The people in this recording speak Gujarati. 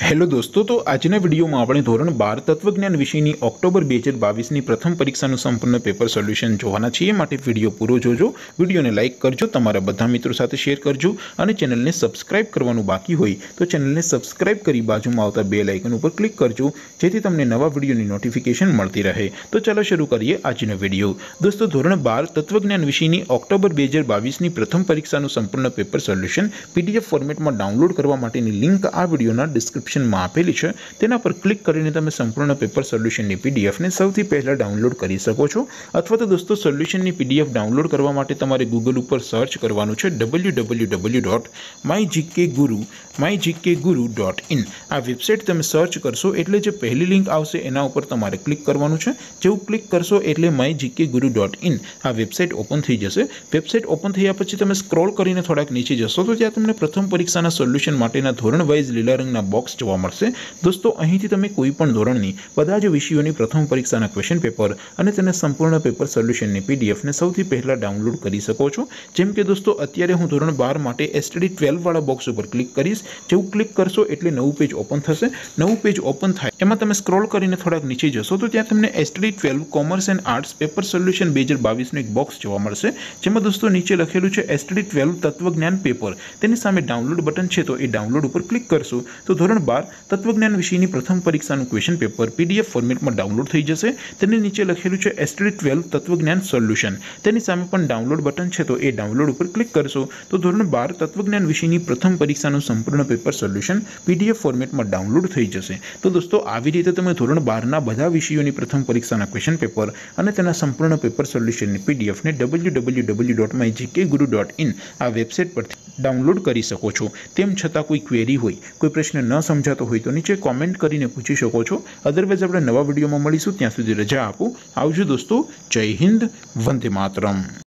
हेलो दोस्तों, तो આજના વિડીયોમાં આપણે ધોરણ 12 તત્વજ્ઞાન વિષયની ઓક્ટોબર 2022ની પ્રથમ પરીક્ષાનું સંપૂર્ણ પેપર સોલ્યુશન જોવાના છીએ। માટે વિડીયો પૂરો જોજો, વિડીયોને લાઇક કરજો, તમારા બધા મિત્રો સાથે શેર કરજો અને ચેનલને સબસ્ક્રાઇબ કરવાનું બાકી હોય તો ચેનલને સબસ્ક્રાઇબ કરી બાજુમાં આવતા બેલ આઇકન ઉપર ક્લિક કરજો જેથી તમને નવા વિડીયોની નોટિફિકેશન મળતી રહે। તો ચાલો શરૂ કરીએ આજનો વિડીયો। દોસ્તો, ધોરણ 12 તત્વજ્ઞાન વિષયની ઓક્ટોબર 2022ની પ્રથમ પરીક્ષાનું સંપૂર્ણ પેપર સોલ્યુશન પીડીએફ ફોર્મેટમાં ડાઉનલોડ કરવા માટેની લિંક આ વિડીયોના ડિસ્ક્રિપ્શન में आपेली है, तेना पर क्लिक करीने तमे संपूर्ण पेपर सोल्यूशन की पीडीएफ ने सौथी पहला डाउनलॉड करी सको छो। अथवा तो दोस्तों सोल्यूशन की पीडीएफ डाउनलॉड करवा माटे तमारे गूगल पर सर्च करवानुं छे www.mygkguru.in। आ वेबसाइट तमे सर्च करशो एटले जे पहली लिंक आवशे एना उपर तमारे क्लिक करवानुं छे। जेवुं क्लिक करशो एटले mygkguru.in आ वेबसाइट ओपन थई जशे। वेबसाइट ओपन थया पछी तमे स्क्रॉल करीने थोड़ाक नीचे जशो तो त्यां तमने प्रथम परीक्षाना सोल्यूशन माटेना धोरण वाइज लीला रंगना बॉक्स जोवा मळशे। दोस्तों, અહીંથી તમે કોઈપણ ધોરણની બધા જ વિષયોની પ્રથમ પરીક્ષાના ક્વેશ્ચન પેપર અને તેના સંપૂર્ણ પેપર સોલ્યુશનની પીડીએફને સૌથી પહેલા ડાઉનલોડ કરી શકો છો। જેમ કે દોસ્તો, અત્યારે હું ધોરણ 12 માટે એસટીડી 12 વાળા બોક્સ ઉપર ક્લિક કરીશ। જેવું ક્લિક કરશો એટલે નવું પેજ ઓપન થશે। નવું પેજ ઓપન થાય એમાં તમે સ્ક્રોલ કરીને થોડાક નીચે જશો તો ત્યાં તમને STD 12 commerce and arts paper solution 2022નું એક બોક્સ જોવા મળશે, જેમાં દોસ્તો નીચે લખેલું છે એસટીડી 12 તત્વજ્ઞાન પેપર। તેની સામે ડાઉનલોડ બટન છે, તો એ ડાઉનલોડ ઉપર ક્લિક કરશો તો ધોરણ 12 तत्वज्ञान विषयની પ્રથમ પરીક્ષાનું ક્વેશ્ચન પેપર પીડીએફ ફોર્મેટમાં ડાઉનલોડ થઈ જશે। તેની નીચે લખેલું છે એસટીડી 12 તત્વજ્ઞાન સોલ્યુશન, તેની સામે પણ ડાઉનલોડ બટન છે, તો એ ડાઉનલોડ ઉપર ક્લિક કરશો તો ધોરણ 12 તત્વજ્ઞાન વિષયની પ્રથમ પરીક્ષાનું સંપૂર્ણ પેપર સોલ્યુશન પીડીએફ ફોર્મેટમાં ડાઉનલોડ થઈ જશે। તો દોસ્તો, આવી રીતે તમે ધોરણ 12ના બધા વિષયોની પ્રથમ પરીક્ષાના ક્વેશ્ચન પેપર અને તેના સંપૂર્ણ પેપર સોલ્યુશનની પીડીએફને www.mygkguru.in આ વેબસાઇટ પરથી डाउनलॉड करी सको छो। तेम छतां कोई क्वेरी होय, कोई प्रश्न न समझातो होय तो नीचे कॉमेंट करीने पूछी शको छो। अदरवाइज आपणे नवा विडियोमां मळीशुं, त्यां सुधी रजा आपो। आवजो दोस्तों। जय हिंद, वंदे मातरम।